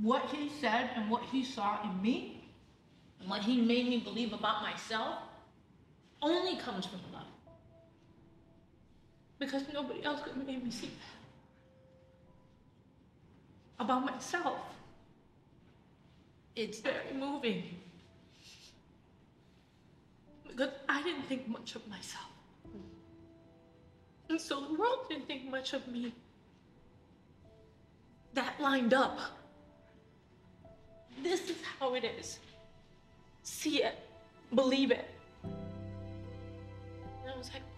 what he said and what he saw in me and what he made me believe about myself only comes from love. Because nobody else could have made me see that about myself. It's very moving. Because I didn't think much of myself. And so the world didn't think much of me. That lined up. This is how it is. See it. Believe it. And I was like,